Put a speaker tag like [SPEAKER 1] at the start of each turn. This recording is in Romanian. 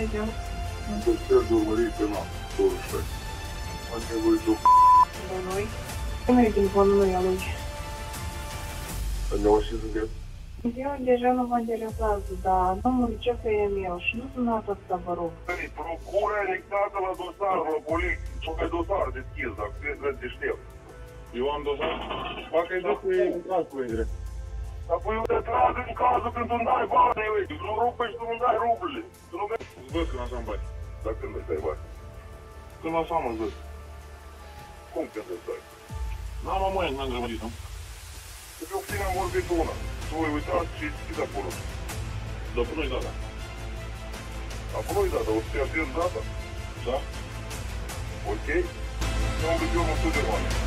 [SPEAKER 1] mergem.
[SPEAKER 2] Să sper de urmărit pe noapte, 26. Am nevoie de o
[SPEAKER 1] De noi. Cum e telefonul lui a lui?
[SPEAKER 2] ne-au și zâmbit.
[SPEAKER 1] Eu deja nu mă interesează, dar numărul ce că e meu și nu sunt atât vă rog.
[SPEAKER 2] Procura anexată la dosar, la poliție. Și pe dosar deschis, dacă trebuie deștept. Eu am dosar? Facă-i dă cu ei în caz cu ei drept. Dar păi eu te trag în cazul când tu-mi dai bani, uite. Tu nu rupe și tu nu dai ruble. Tu nu mergi. Îți văd când așa-mi bani. Dar când îți dai bani? Când așa mă-ți văd. Cum când îți dai? N-am amăiat, n-am grămădit, nu? Deci eu cu tine am vorbit una. Tu ai uitat și știi de acolo. Dar până nu-i data. Acolo e data, o să te atenzi data. Da? Ok? Eu am gândit eu nu știu de bani.